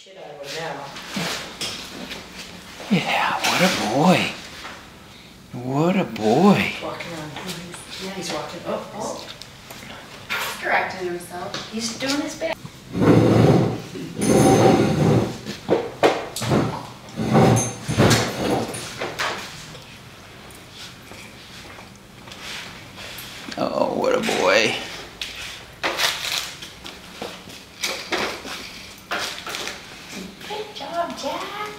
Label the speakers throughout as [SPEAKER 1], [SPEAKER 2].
[SPEAKER 1] shit out of him now.
[SPEAKER 2] Yeah, what a boy. What a boy.
[SPEAKER 1] Walking around. Yeah, he's walking. Oh.
[SPEAKER 3] He's correcting himself.
[SPEAKER 1] He's doing his best.
[SPEAKER 2] Oh, what a boy.
[SPEAKER 3] Good job, Jax.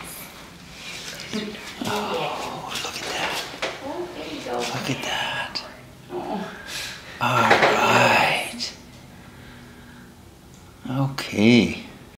[SPEAKER 2] Oh, look at that.
[SPEAKER 3] Oh, there you go.
[SPEAKER 2] Look at that.
[SPEAKER 3] Oh.
[SPEAKER 2] All right. Okay.